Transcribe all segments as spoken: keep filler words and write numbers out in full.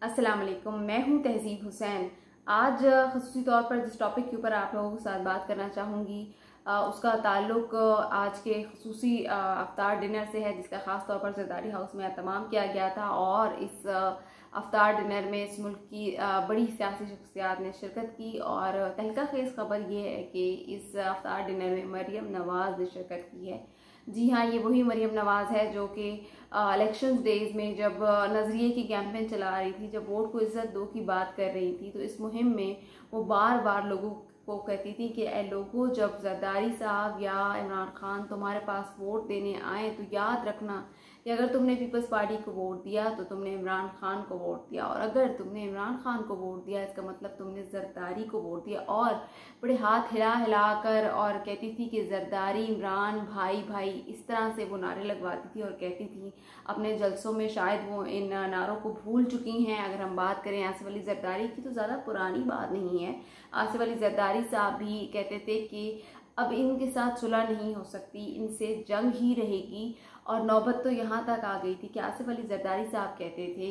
अस्सलाम वालेकुम, मैं हूं तहजीब हुसैन। आज ख़ुसूसी तौर पर जिस टॉपिक के ऊपर आप लोगों के साथ बात करना चाहूँगी उसका ताल्लुक आज के ख़ुसूसी अफ्तार डिनर से है, जिसका ख़ास तौर पर ज़रदारी हाउस में एहतमाम किया गया था। और इस अफ्तार डिनर में इस मुल्क की बड़ी सियासी शख्सियात ने शिरकत की। और तहलका खेज़ खबर ये है कि इस अफ्तार डिनर में मरियम नवाज़ ने शिरकत की है। जी हाँ, ये वही मरियम नवाज़ है जो कि इलेक्शन डेज में जब नजरिए की कैंपेन चला रही थी, जब वोट को इज्जत दो की बात कर रही थी, तो इस मुहिम में वो बार बार लोगों को कहती थी कि ए लोगों, जब जरदारी साहब या इमरान खान तुम्हारे पास वोट देने आए तो याद रखना कि अगर तुमने पीपल्स पार्टी को वोट दिया तो तुमने इमरान खान को वोट दिया, और अगर तुमने इमरान खान को वोट दिया इसका मतलब तुमने जरदारी को वोट दिया। और बड़े हाथ हिला हिला कर और कहती थी कि जरदारी इमरान भाई भाई, इस तरह से वो नारे लगवाती थी और कहती थी अपने जलसों में। शायद वो इन नारों को भूल चुकी हैं। अगर हम बात करें आसिफ अली जरदारी की तो ज़्यादा पुरानी बात नहीं है। आसिफ अली जरदारी साहब भी कहते थे कि अब इनके साथ सुलह नहीं हो सकती, इनसे जंग ही रहेगी। और नौबत तो यहाँ तक आ गई थी कि आसिफ अली जरदारी साहब कहते थे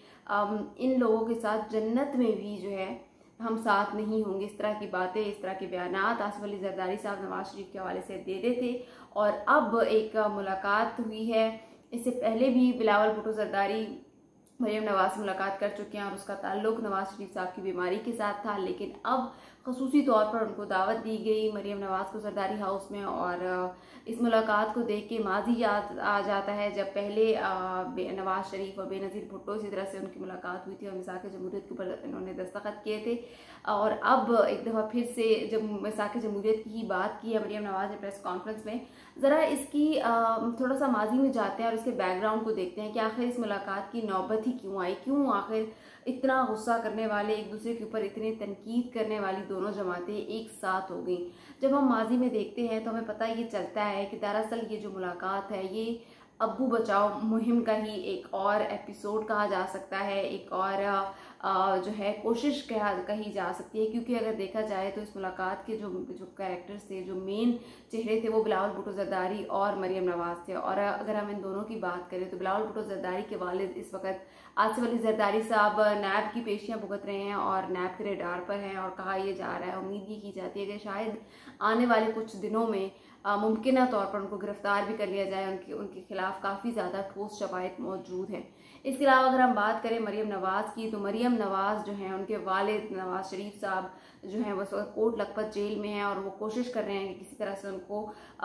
कि इन लोगों के साथ जन्नत में भी जो है हम साथ नहीं होंगे। इस तरह की बातें, इस तरह के बयानात आसिफ अली जरदारी साहब नवाज शरीफ के हवाले से देते थे। और अब एक मुलाकात हुई है। इससे पहले भी बिलावल भुट्टो जरदारी मरियम नवाज से मुलाकात कर चुके हैं और उसका ताल्लुक नवाज शरीफ साहब की बीमारी के साथ था। लेकिन अब खसूसी तौर पर उनको दावत दी गई मरियम नवाज को जरदारी हाउस में। और इस मुलाकात को देख के माजी याद आ जाता है जब पहले नवाज शरीफ और बेनज़ीर भुट्टो इसी तरह से उनकी मुलाकात हुई थी और मिसाक जमहूरियत के ऊपर इन्होंने दस्तखत किए थे। और अब एक दफ़ा फिर से जब मिसाक जमहूरियत की ही बात की है मरियम नवाज ने प्रेस कॉन्फ्रेंस में, ज़रा इसकी थोड़ा सा माजी में जाते हैं और इसके बैकग्राउंड को देखते हैं कि आखिर इस मुलाकात की नौबत ही क्यों आई, क्यों आखिर इतना गुस्सा करने वाले, एक दूसरे के ऊपर इतने तनकीद करने वाली दोनों जमातें एक साथ हो गई। जब हम माजी में देखते हैं तो हमें पता ये चलता है कि दरअसल ये जो मुलाकात है ये अब्बू बचाओ मुहिम का ही एक और एपिसोड कहा जा सकता है, एक और जो है कोशिश कहा कही जा सकती है। क्योंकि अगर देखा जाए तो इस मुलाकात के जो जो कैरेक्टर्स थे, जो मेन चेहरे थे, वो बिलावल भुट्टो जरदारी और मरियम नवाज थे। और अगर हम इन दोनों की बात करें तो बिलावल भुट्टो जरदारी के वालिद इस वक्त आसिफ अली जरदारी साहब नैब की पेशियां भुगत रहे हैं और नैब के रेडार पर हैं। और कहा यह जा रहा है, उम्मीद ये की जाती है कि शायद आने वाले कुछ दिनों में मुमकिन तौर पर उनको गिरफ्तार भी कर लिया जाए। उनके उनके खिलाफ काफ़ी ज़्यादा ठोस शवाहिद मौजूद हैं। इसके अलावा अगर हम बात करें मरियम नवाज़ की तो मरियम नवाज़ जो हैं उनके वालिद नवाज शरीफ साहब जो हैं वो कोट लखपत जेल में हैं और वो कोशिश कर रहे हैं कि किसी तरह से उनको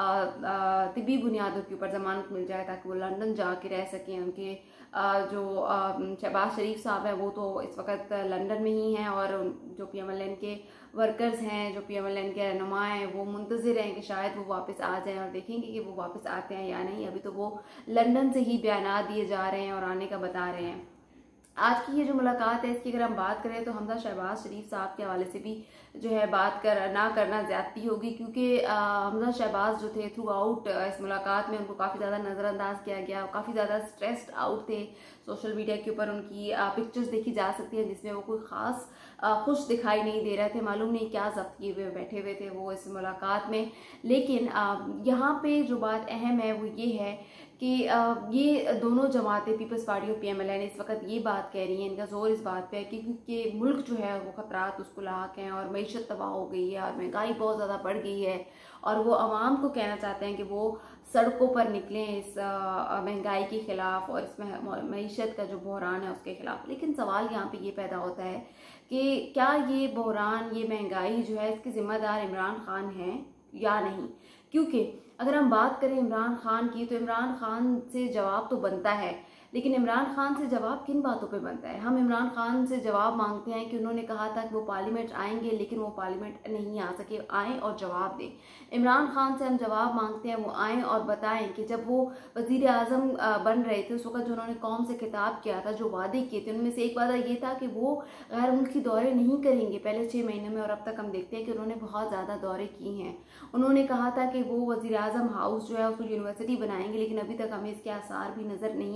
तिब्बी बुनियादों के ऊपर ज़मानत मिल जाए ताकि वो लंदन जाके रह सकें। उनके आ, जो शहबाज शरीफ साहब हैं वो तो इस वक्त लंदन में ही हैं और जो पी एम एल एन के वर्कर्स हैं, जो पी एम एल एन के रहनुमा हैं, वो मुंतज़िर हैं कि शायद वो वापस आ जाएं और देखेंगे कि वो वापस आते हैं या नहीं। अभी तो वो लंदन से ही बयानात दिए जा रहे हैं और आने का बता रहे हैं। आज की ये जो मुलाकात है इसकी अगर हम बात करें तो हमजा शहबाज शरीफ साहब के हवाले से भी जो है बात कर ना करना ज़्यादती होगी। क्योंकि हमजा शहबाज जो थे थ्रू आउट इस मुलाकात में उनको काफ़ी ज़्यादा नज़रअंदाज किया गया, काफ़ी ज़्यादा स्ट्रेस्ड आउट थे। सोशल मीडिया के ऊपर उनकी पिक्चर्स देखी जा सकती है जिसमें वो कोई ख़ास खुश दिखाई नहीं दे रहे थे। मालूम नहीं क्या जब्त किए हुए बैठे हुए थे वो इस मुलाकात में। लेकिन यहाँ पे जो बात अहम है वो ये है कि ये दोनों जमातें पीपल्स पार्टी और पी एम एल एन इस वक्त ये बात कह रही हैं, इनका जोर इस बात पे है कि क्योंकि मुल्क जो है वो खतरात उसको लाक हैं और मईशत तबाह हो गई है और महंगाई बहुत ज़्यादा बढ़ गई है। और वो आवाम को कहना चाहते हैं कि वो सड़कों पर निकलें इस महंगाई के ख़िलाफ़ और इस मईशत का जो बहरान है उसके ख़िलाफ़। लेकिन सवाल यहाँ पे ये पैदा होता है कि क्या ये बहरान, ये महंगाई जो है इसके ज़िम्मेदार इमरान खान हैं या नहीं। क्योंकि अगर हम बात करें इमरान खान की तो इमरान खान से जवाब तो बनता है, लेकिन इमरान खान से जवाब किन बातों पे बनता है। हम इमरान खान से जवाब मांगते हैं कि उन्होंने कहा था कि वो पार्लियामेंट आएंगे लेकिन वो पार्लियामेंट नहीं आ सके, आएँ और जवाब दें। इमरान खान से हम जवाब मांगते हैं वो आएँ और बताएं कि जब वो वज़ीर आज़म बन रहे थे उस वक्त जो उन्होंने कौम से खिताब किया था, जो वादे किए थे, उनमें से एक वादा ये था कि वो गैर मुल्की दौरे नहीं करेंगे पहले छः महीने में। और अब तक हम देखते हैं कि उन्होंने बहुत ज़्यादा दौरे किए हैं। उन्होंने कहा था कि वो वज़ीर आज़म हाउस जो है उसको यूनिवर्सिटी बनाएंगे, लेकिन अभी तक हमें इसके आसार भी नज़र नहीं आते हैं।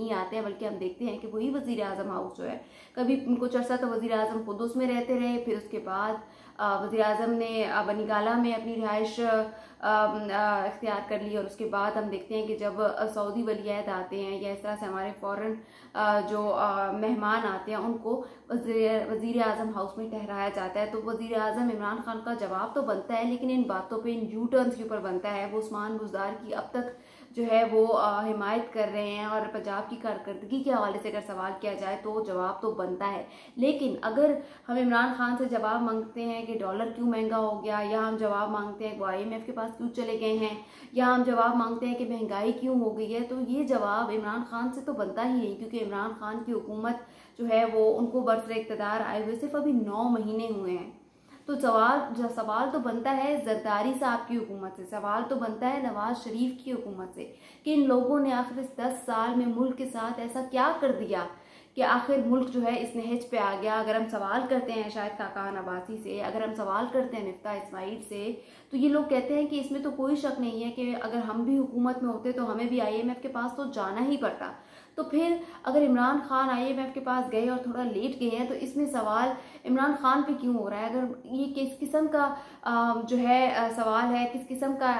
बल्कि हम देखते हैं कि वही वज़ीर आज़म हाउस जो है, कभी कुछ अर्सा तो वज़ीर आज़म खुद उसमें रहते रहे, फिर उसके बाद वज़ीर आज़म ने बनी गाला में अपनी रिहाइश इख्तियार कर ली, और उसके बाद हम देखते हैं कि जब सऊदी वलीअहद आते हैं या इस तरह से हमारे फ़ॉरेन जो मेहमान आते हैं उनको वज़ीर आज़म हाउस में ठहराया जाता है। तो वज़ीर आज़म इमरान खान का जवाब तो बनता है, लेकिन इन बातों पे, इन यू टर्न्स के ऊपर बनता है। वो उस्मान बुज़दार की अब तक जो है वो हिमायत कर रहे हैं, और पंजाब की कारकर्दगी के हवाले से अगर सवाल किया जाए तो जवाब तो बनता है। लेकिन अगर हम इमरान खान से जवाब मांगते हैं कि डॉलर क्यों महंगा हो गया, या हम जवाब मांगते हैं वो आई एम एफ के पास क्यों चले गए हैं, या हम जवाब मांगते हैं कि महंगाई क्यों हो गई है, तो ये जवाब इमरान खान से तो बनता ही नहीं, क्योंकि इमरान खान की हुकूमत जो है वो उनको बरसर इक़्तिदार आए हुए सिर्फ अभी नौ महीने हुए हैं। तो सवाल सवाल तो बनता है जरदारी साहब की हुकूमत से, सवाल तो बनता है नवाज शरीफ की हुकूमत से कि इन लोगों ने आखिर इस दस साल में मुल्क के साथ ऐसा क्या कर दिया कि आखिर मुल्क जो है इस नहज पे आ गया। अगर हम सवाल करते हैं शायद खाकान अब्बासी से, अगर हम सवाल करते हैं मिफ्ता इस्माइल से, तो ये लोग कहते हैं कि इसमें तो कोई शक नहीं है कि अगर हम भी हुकूमत में होते तो हमें भी आई एम एफ के पास तो जाना ही पड़ता। तो फिर अगर Imran Khan I M F के पास गए और थोड़ा लेट गए हैं, तो इसमें सवाल इमरान खान पे क्यों हो रहा है? अगर ये किस किस्म का जो है सवाल है, किस किस्म का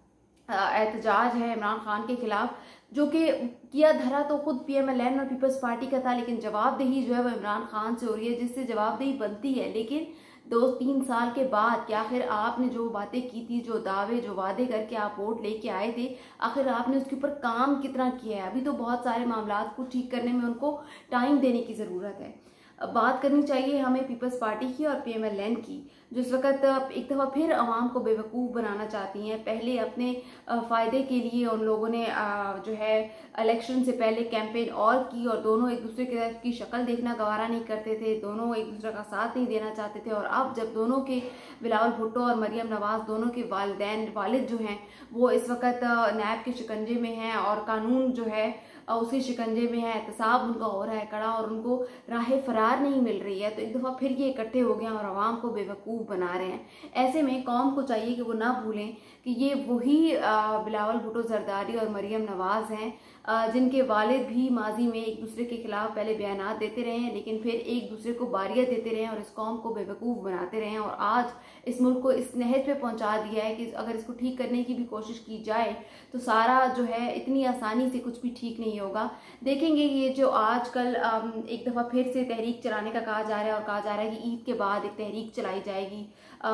एहतजाज है इमरान खान के खिलाफ, जो कि किया धरा तो खुद पी एम एल एन और पीपल्स पार्टी का था, लेकिन जवाबदेही जो है वो इमरान खान से हो रही है, जिससे जवाबदेही बनती है। लेकिन दो तीन साल के बाद कि आखिर आपने जो बातें की थी, जो दावे, जो वादे करके आप वोट लेके आए थे, आखिर आपने उसके ऊपर काम कितना किया है? अभी तो बहुत सारे मामलात को ठीक करने में उनको टाइम देने की ज़रूरत है। अब बात करनी चाहिए हमें पीपल्स पार्टी की और पी एम एल एन की, जो इस वक्त एक दफ़ा फिर आवाम को बेवकूफ़ बनाना चाहती हैं। पहले अपने फ़ायदे के लिए उन लोगों ने जो है इलेक्शन से पहले कैंपेन और की, और दोनों एक दूसरे की शक्ल देखना गवारा नहीं करते थे, दोनों एक दूसरे का साथ नहीं देना चाहते थे। और अब जब दोनों के, बिलावल भुट्टो और मरियम नवाज दोनों के वालिदैन वालिद जो हैं वो इस वक्त नैब के शिकंजे में हैं, और कानून जो है उसी शिकंजे में है, एहतसाब उनका हो रहा है कड़ा, और उनको राह फरार नहीं मिल रही है, तो एक दफ़ा फिर ये इकट्ठे हो गए और आवाम को बेवकूफ़ बना रहे हैं। ऐसे में कौम को चाहिए कि वो ना भूलें कि ये वही बिलावल भुट्टो जरदारी और मरियम नवाज हैं जिनके वालिद भी माजी में एक दूसरे के खिलाफ पहले बयानात देते रहे हैं, लेकिन फिर एक दूसरे को बारियां देते रहे हैं और इस कौम को बेवकूफ़ बनाते रहे हैं, और आज इस मुल्क को इस नहज पे पहुंचा दिया है कि अगर इसको ठीक करने की भी कोशिश की जाए तो सारा जो है इतनी आसानी से कुछ भी ठीक नहीं होगा। देखेंगे ये जो आजकल एक दफ़ा फिर से तहरीक चलाने का कहा जा रहा है, और कहा जा रहा है कि ईद के बाद एक तहरीक चलाई जाएगी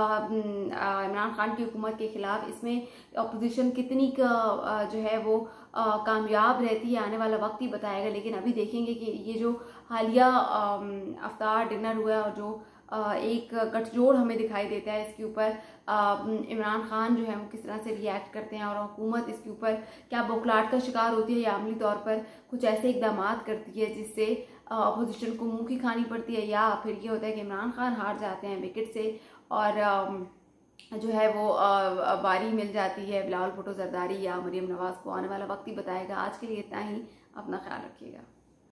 इमरान खान की हुकूमत के खिलाफ। इसमें अपोजिशन कितनी जो है वो आ, कामयाब रहती है आने वाला वक्त ही बताएगा। लेकिन अभी देखेंगे कि ये जो हालिया अफ्तार डिनर हुआ है और जो आ, एक गठजोड़ हमें दिखाई देता है, इसके ऊपर इमरान खान जो है वो किस तरह से रिएक्ट करते हैं, और हुकूमत इसके ऊपर क्या बौखलाहट का शिकार होती है या अमली तौर पर कुछ ऐसे इकदाम करती है जिससे अपोजिशन को मुँह की खानी पड़ती है, या फिर ये होता है कि इमरान खान हार जाते हैं विकेट से और जो है वो बारी मिल जाती है बिलावल भुट्टो जरदारी या मरियम नवाज को। आने वाला वक्त ही बताएगा। आज के लिए इतना ही, अपना ख्याल रखिएगा।